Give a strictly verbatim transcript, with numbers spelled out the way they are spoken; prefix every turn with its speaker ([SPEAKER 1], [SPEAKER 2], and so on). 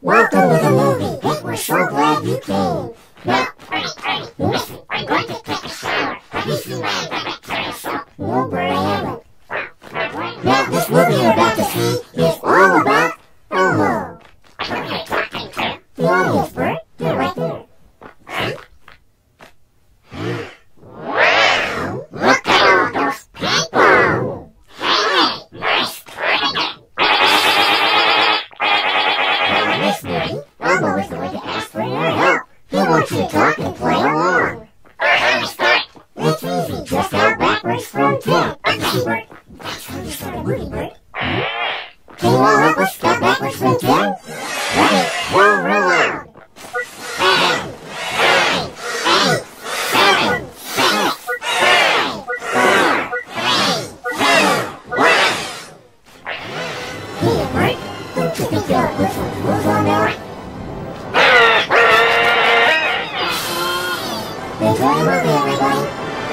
[SPEAKER 1] Welcome to the movie. We're so glad you came. Now, Ernie, Ernie, listen, I'm going to take a shower. Have you seen my endemic carousel? No, Bert, I haven't. Now, this movie you're about to see is all about Elmo. Who are you talking to? The audience, Bert. They're right there. Wow, look at all those people. Hey, nice pretty. In this movie, Elmo is going to ask for your help. He wants you to talk and play along. How do you start? It's easy. Just count backwards from ten. See, Bert? That's how you start a movie, Bert. Can you all help us count backwards from ten? Ready? Roll, roll out. Ten, nine, eight, seven, six, five, four, three, two, one. Hey, Bert. Don't you think you ought to put some rules on now? Enjoy the movie, everybody.